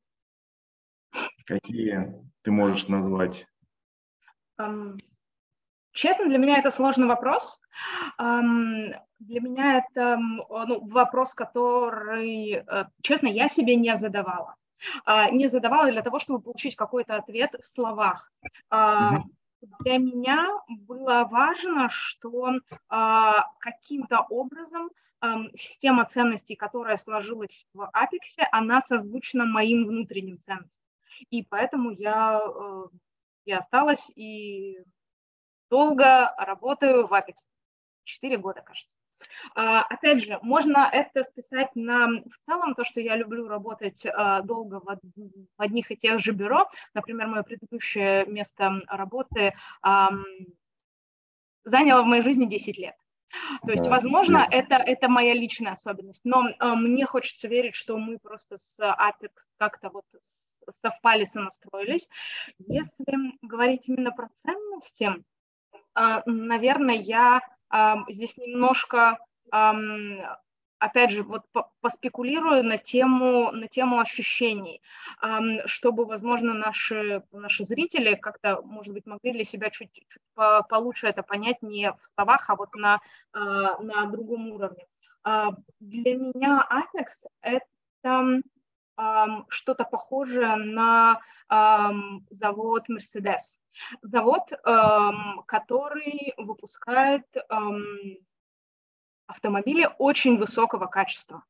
Какие ты можешь назвать? Эм, Честно, для меня это сложный вопрос. Ам, Для меня это м, о, ну, вопрос, который, э, честно, я себе не задавала. А, Не задавала для того, чтобы получить какой-то ответ в словах. А, Мгм. Для меня было важно, что а, каким-то образом ам, система ценностей, которая сложилась в Апексе, она созвучна моим внутренним ценностям. И поэтому я, э, я осталась и долго работаю в Apex. Четыре года, кажется. А, опять же, можно это списать на в целом то, что я люблю работать а, долго в, од- в одних и тех же бюро. Например, мое предыдущее место работы ам, заняло в моей жизни десять лет. То есть, Да, возможно, интересно. это, это моя личная особенность, но а, мне хочется верить, что мы просто с Apex как-то вот совпали, сонастроились. Если говорить именно про ценности, а, наверное, я ам, здесь немножко, ам, опять же, вот по- поспекулирую на тему, на тему ощущений, ам, чтобы, возможно, наши, наши зрители как-то, может быть, могли для себя чуть, чуть по- получше это понять не в словах, а вот на, а, на другом уровне. А, Для меня Apex– это ам, что-то похожее на ам, завод Mercedes. Завод, эм, который выпускает эм, автомобили очень высокого качества.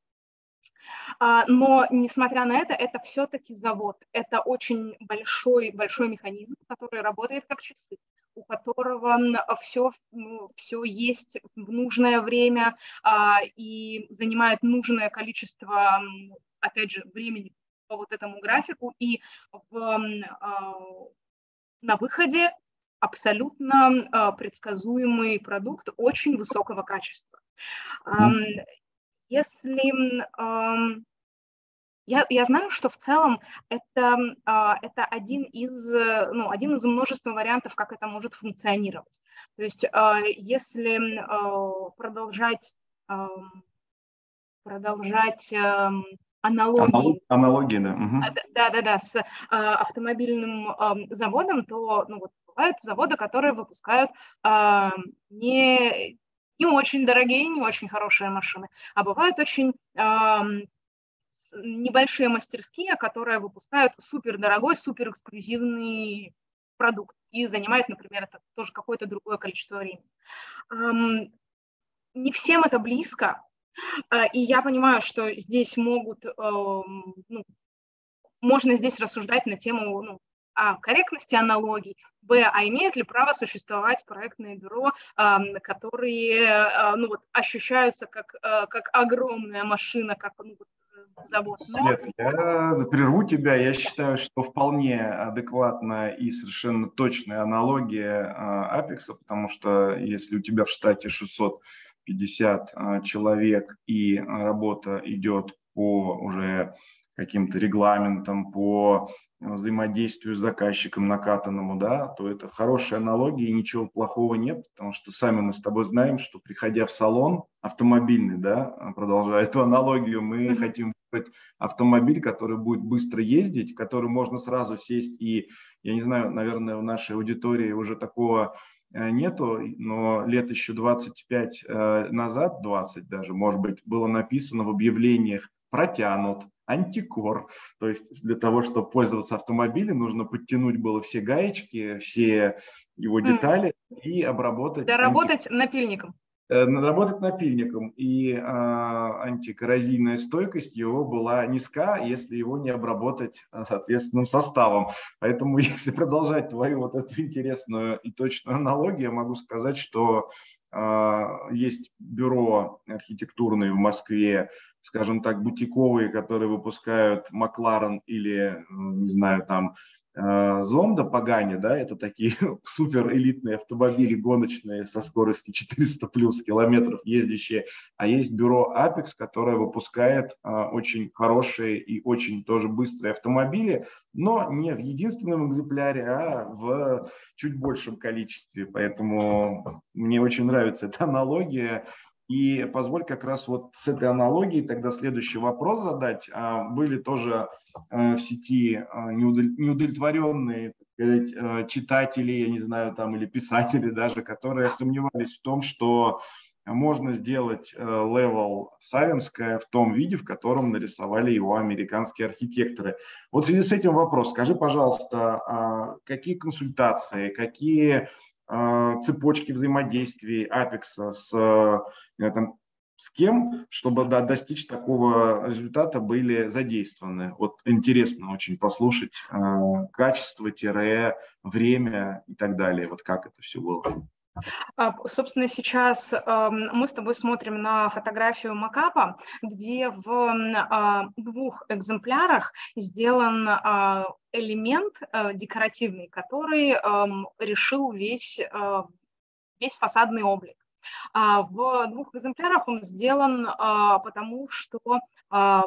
А, но, несмотря на это, это все-таки завод. Это очень большой, большой механизм, который работает как часы, у которого все, ну, все есть в нужное время а, и занимает нужное количество, опять же, времени по вот этому графику. И в, а, на выходе абсолютно э, предсказуемый продукт очень высокого качества. Эм, Мгм. Если эм, я, я знаю, что в целом это, а, это один, из, э, ну, один из множества вариантов, как это может функционировать. То есть а, если а, продолжать, ам, продолжать ам, Аналог- аналогии. Аналогии, да. Мгм. Да-да-да, с а, автомобильным ам, заводом, то ну, вот, бывают заводы, которые выпускают а, не, не очень дорогие, не очень хорошие машины, а бывают очень ам, небольшие мастерские, которые выпускают супердорогой, суперэксклюзивный продукт и занимает, например, это тоже какое-то другое количество времени. не всем это близко, и я понимаю, что здесь могут, ну, можно здесь рассуждать на тему, ну, а, корректности аналогий, б, а имеет ли право существовать проектное бюро, которые, ну, вот, ощущаются как, как огромная машина, как, ну, завод. Но... Свет, я прерву тебя. Я считаю, что вполне адекватная и совершенно точная аналогия Апекса, потому что если у тебя в штате шестьсот пятьдесят человек и работа идет по уже каким-то регламентам, по взаимодействию с заказчиком накатанному, да, то это хорошая аналогия, и ничего плохого нет, потому что сами мы с тобой знаем, что приходя в салон автомобильный, да, продолжая эту аналогию, мы mm-hmm. хотим выбрать автомобиль, который будет быстро ездить, в который можно сразу сесть, и, я не знаю, наверное, в нашей аудитории уже такого нету, но лет еще двадцать пять назад, двадцать даже, может быть, было написано в объявлениях «протянут», антикор, то есть для того, чтобы пользоваться автомобилем, нужно подтянуть было все гаечки, все его детали mm. и обработать. Доработать анти... напильником. Работать напильником, и э, антикоррозийная стойкость его была низка, если его не обработать соответственным составом. Поэтому, если продолжать твою вот эту интересную и точную аналогию, я могу сказать, что э, есть бюро архитектурные в Москве, скажем так, бутиковые, которые выпускают Макларен или, не знаю, там, Зонда Пагани, да, это такие супер элитные автомобили гоночные со скоростью четыреста плюс километров ездящие, а есть бюро Apex, которое выпускает а, очень хорошие и очень тоже быстрые автомобили, но не в единственном экземпляре, а в чуть большем количестве, поэтому мне очень нравится эта аналогия. И позволь как раз вот с этой аналогией тогда следующий вопрос задать. Были тоже в сети неудовлетворенные, так сказать, читатели, я не знаю, там, или писатели даже, которые сомневались в том, что можно сделать левел Савинская в том виде, в котором нарисовали его американские архитекторы. Вот в связи с этим вопрос. Скажи, пожалуйста, какие консультации, какие цепочки взаимодействий Апекса с, там, с кем, чтобы да, достичь такого результата, были задействованы? Вот интересно очень послушать э, качество, тире, время и так далее. Вот как это все было? Собственно, сейчас э, мы с тобой смотрим на фотографию макапа, где в э, двух экземплярах сделан э, элемент э, декоративный, который э, решил весь, э, весь фасадный облик. А в двух экземплярах он сделан а, потому, что а,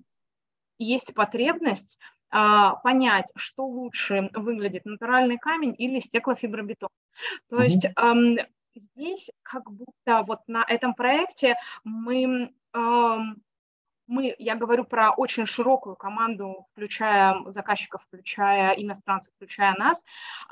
есть потребность а, понять, что лучше выглядит, натуральный камень или стеклофибробетон. То mm-hmm. есть а, здесь как будто вот на этом проекте мы... А, Мы, я говорю про очень широкую команду, включая заказчиков, включая иностранцев, включая нас,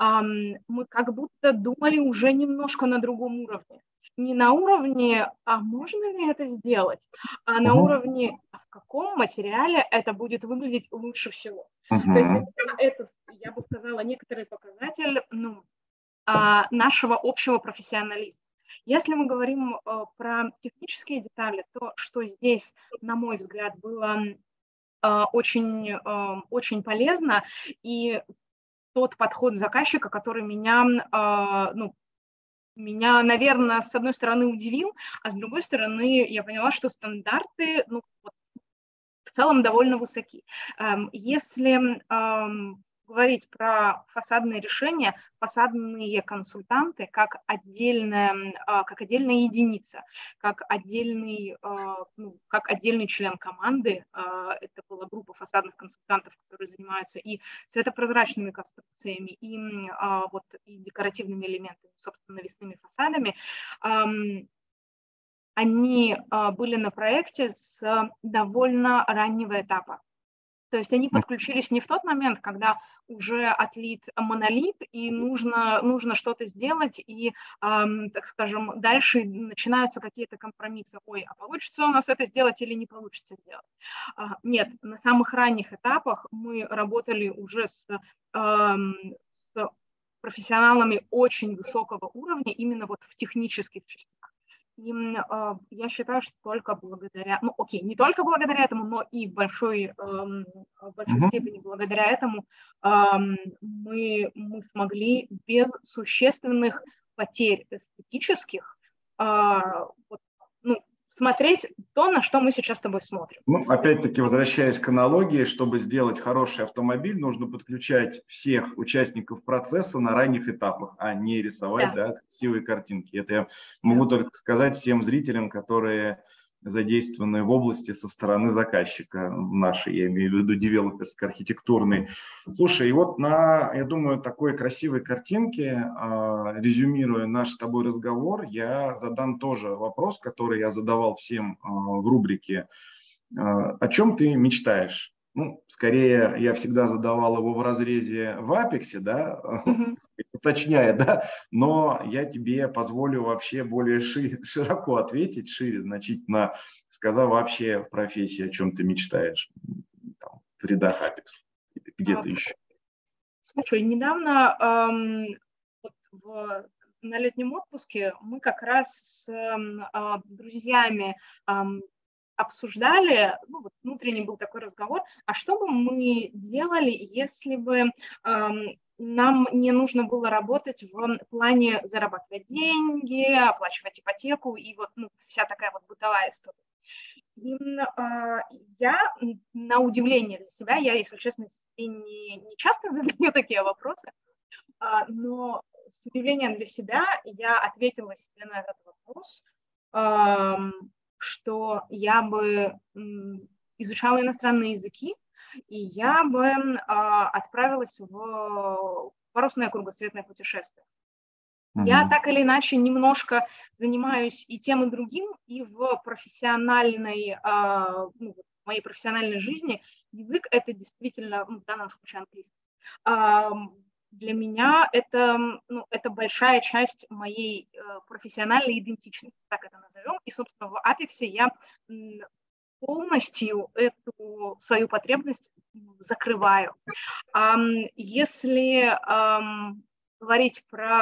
мы как будто думали уже немножко на другом уровне. Не на уровне, а можно ли это сделать, а на uh-huh. уровне, а в каком материале это будет выглядеть лучше всего. Uh-huh. То есть это, я бы сказала, некоторый показатель ну, нашего общего профессионализма. Если мы говорим э, про технические детали, то что здесь, на мой взгляд, было э, очень, э, очень полезно, и тот подход заказчика, который меня, э, ну, меня, наверное, с одной стороны удивил, а с другой стороны я поняла, что стандарты ну, в целом довольно высоки. Эм, если эм, говорить про фасадные решения, фасадные консультанты как отдельная, как отдельная единица, как отдельный, ну, как отдельный член команды. Это была группа фасадных консультантов, которые занимаются и светопрозрачными конструкциями, и, вот, и декоративными элементами, собственно, навесными фасадами. Они были на проекте с довольно раннего этапа. То есть они подключились не в тот момент, когда уже отлит монолит, и нужно, нужно что-то сделать, и, эм, так скажем, дальше начинаются какие-то компромиссы. Ой, а получится у нас это сделать или не получится сделать? А, нет, на самых ранних этапах мы работали уже с, эм, с профессионалами очень высокого уровня, именно вот в технических частях. И э, я считаю, что только благодаря, ну окей, не только благодаря этому, но и в большой, э, в большой Мгм. степени благодаря этому э, мы, мы смогли без существенных потерь эстетических э, вот, ну, смотреть то, на что мы сейчас с тобой смотрим. Ну, опять-таки, возвращаясь к аналогии, чтобы сделать хороший автомобиль, нужно подключать всех участников процесса на ранних этапах, а не рисовать, Да, да, красивые картинки. Это я да. могу только сказать всем зрителям, которые задействованы в области со стороны заказчика нашей, я имею в виду девелоперской, архитектурной. Слушай, и вот на, я думаю, такой красивой картинке, а, резюмируя наш с тобой разговор, я задам тоже вопрос, который я задавал всем а, в рубрике. А, О чем ты мечтаешь? Ну, скорее, я всегда задавал его в разрезе в Апексе, да, Мгм. уточняя, да, но я тебе позволю вообще более ши- широко ответить, шире значительно, сказав вообще в профессии, о чем ты мечтаешь, там, в рядах Апекса, А, где-то еще. Слушай, недавно ам, вот в, на летнем отпуске мы как раз с ам, а, друзьями ам, обсуждали, ну, вот внутренний был такой разговор, а что бы мы делали, если бы ам, нам не нужно было работать в плане зарабатывать деньги, оплачивать ипотеку и вот ну, вся такая вот бытовая история. И, а, я, м, на удивление для себя, я, если честно, себе не, не часто задаю такие вопросы, а, но с удивлением для себя я ответила себе на этот вопрос, ам, что я бы м, изучала иностранные языки, и я бы м, а, отправилась в парусное кругосветное путешествие. Я Мгм. так или иначе немножко занимаюсь и тем, и другим, и в профессиональной, а, ну, вот в моей профессиональной жизни язык – это действительно, ну, в данном случае английский. Ам, Для меня это, м, ну, это большая часть моей э, профессиональной идентичности, так это назовем. И, собственно, в Апексе я м, полностью эту свою потребность м, закрываю. Ам, Если ам, говорить про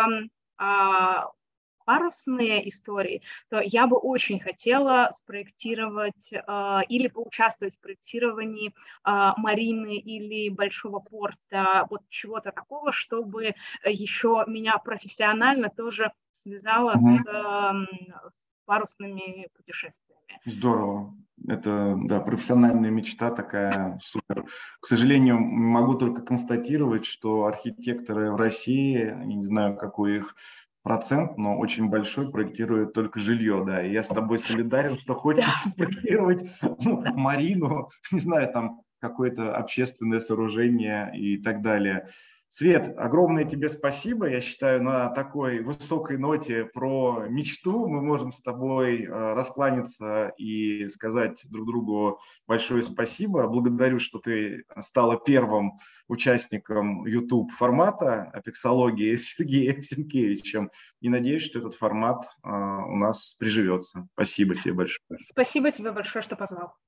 а, парусные истории, то я бы очень хотела спроектировать а, или поучаствовать в проектировании а, марины или большого порта, вот чего-то такого, чтобы еще меня профессионально тоже связало с, Мгм. ам, с парусными путешествиями. Здорово. Это, да, профессиональная мечта такая, супер. К сожалению, могу только констатировать, что архитекторы в России, я не знаю, какой их процент, но очень большой, проектируют только жилье, да. И я с тобой солидарен, что Да, хочется спроектировать, ну, марину, не знаю, там какое-то общественное сооружение и так далее. Свет, огромное тебе спасибо. Я считаю, на такой высокой ноте про мечту мы можем с тобой э, раскланяться и сказать друг другу большое спасибо. Благодарю, что ты стала первым участником YouTube формата «Апексологии» с Сергеем Сенкевичем. И надеюсь, что этот формат э, у нас приживется. Спасибо тебе большое. спасибо тебе большое, что позвал.